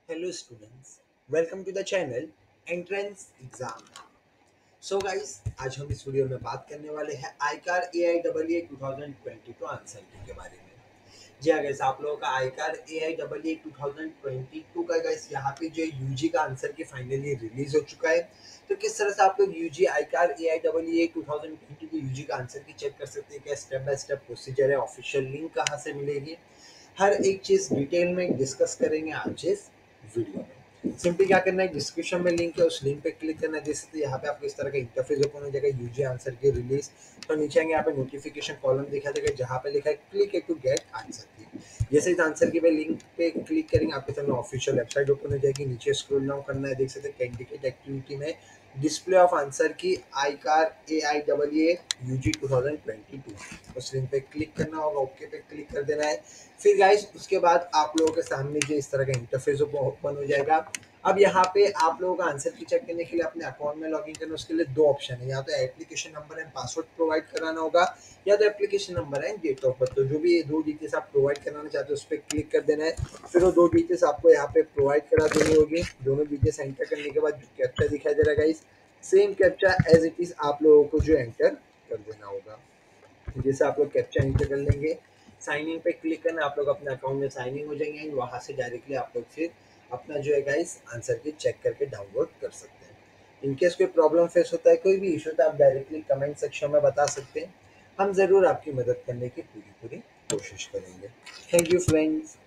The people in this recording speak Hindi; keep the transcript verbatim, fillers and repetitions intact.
Hello students, welcome to the channel Entrance Exam। So guys, आज हम इस वीडियो में बात करने वाले हैं ICAR A I double A two thousand twenty two answer key के बारे में। जी हाँ गाइस, आप लोगों का ICAR A I double A two thousand twenty two का गाइस यहाँ पे जो यूजी का आंसर की फाइनली रिलीज हो चुका है। तो किस तरह से आप लोग UG ICAR A I double A two thousand twenty two UG का आंसर की चेक कर सकते हैं, क्या स्टेप बाय स्टेप प्रोसीजर है, ऑफिशियल लिंक कहाँ से मिलेगी, हर एक चीज डिटेल में डिस्कस करेंगे आज इस वीडियो में। सिंपली क्या करना है, डिस्क्रिप्शन में लिंक है, उस लिंक पे क्लिक करना है। जैसे तो यहाँ पे आपको इस तरह का इंटरफेस ओपन हो जाएगा यूजी आंसर की रिलीज। तो नीचे आएंगे, यहाँ पे नोटिफिकेशन कॉलम दिखा देगा जहाँ पे लिखा है क्लिक टू गेट आंसर की। जैसे इस आंसर की पे लिंक पे क्लिक करेंगे, आपके सामने ऑफिशियल वेबसाइट ओपन हो जाएगी। नीचे स्क्रॉल डाउन करना है, देख सकते हैं कैंडिडेट एक्टिविटी में display of answer key ICAR A I double A UG two thousand twenty two, उस लिंक पे क्लिक करना होगा, ओके पे क्लिक कर देना है। फिर गाइस उसके बाद आप लोगों के सामने जो इस तरह का इंटरफेस ओपन हो जाएगा। अब यहाँ पे आप लोगों का आंसर की चेक करने के लिए अपने अकाउंट में लॉगिन करना, उसके लिए दो ऑप्शन है, या तो application number and password provide कराना होगा, या तो application number and date of birth. तो जो भी ये दो डिटेल्स आप प्रोवाइड कराना चाहते हो उस पर क्लिक कर देना है। फिर वो दो डिटेल्स आपको यहाँ पे प्रोवाइड करा देनी होगी। दोनों डिटेल्स एंटर करने के बाद जो कैप्चा दिखाई दे रहा है guys, same captcha as it is आप लोगों को जो एंटर कर देना होगा। जैसे आप लोग कैप्चा एंटर कर लेंगे, साइन इन पे क्लिक करना, आप लोग अपने अकाउंट में साइन इन हो जाएंगे एंड वहाँ से डायरेक्टली आप लोग फिर अपना जो है गाइस आंसर की चेक करके डाउनलोड कर सकते हैं। इन केस कोई प्रॉब्लम फेस होता है, कोई भी इशू, तो आप डायरेक्टली कमेंट सेक्शन में बता सकते हैं। हम ज़रूर आपकी मदद करने की पूरी पूरी कोशिश करेंगे। Thank you friends.